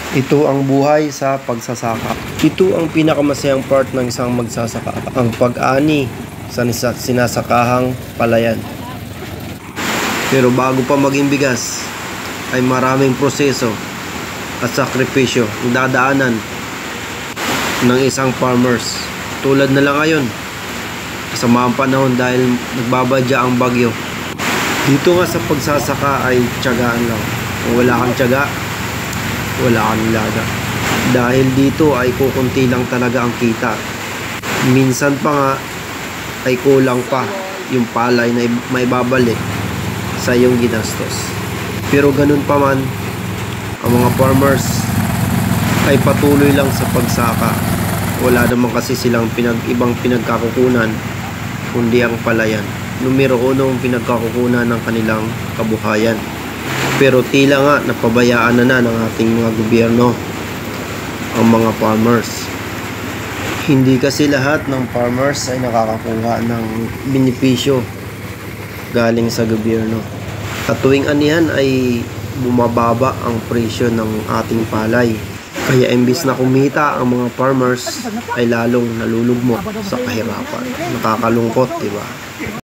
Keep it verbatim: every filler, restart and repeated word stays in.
Ito ang buhay sa pagsasaka. Ito ang pinakamasayang part ng isang magsasaka, ang pag-ani sa sinasakahang palayan. Pero bago pa maging bigas, ay maraming proseso at sakripisyo ang dadaanan ng isang farmers. Tulad na lang ngayon, kasama ang panahon dahil nagbabadya ang bagyo. Dito nga sa pagsasaka ay tiyagaan lang. Kung wala kang tiyaga, wala kang nilaga. Dahil dito ay kukunti lang talaga ang kita. Minsan pa nga ay kulang pa yung palay na may babalik sa iyong ginastos. Pero ganun pa man, ang mga farmers ay patuloy lang sa pagsaka. Wala naman kasi silang pinag ibang pinagkakukunan kundi ang palayan. Numero uno ang pinagkakukunan ng kanilang kabuhayan. Pero tila nga napabayaan na na ng ating mga gobyerno ang mga farmers. Hindi kasi lahat ng farmers ay nakakakuha ng benepisyo galing sa gobyerno. At tuwing anihan ay bumababa ang presyo ng ating palay. Kaya imbis na kumita ang mga farmers ay lalong nalulugmok sa kahirapan. Nakakalungkot, di ba?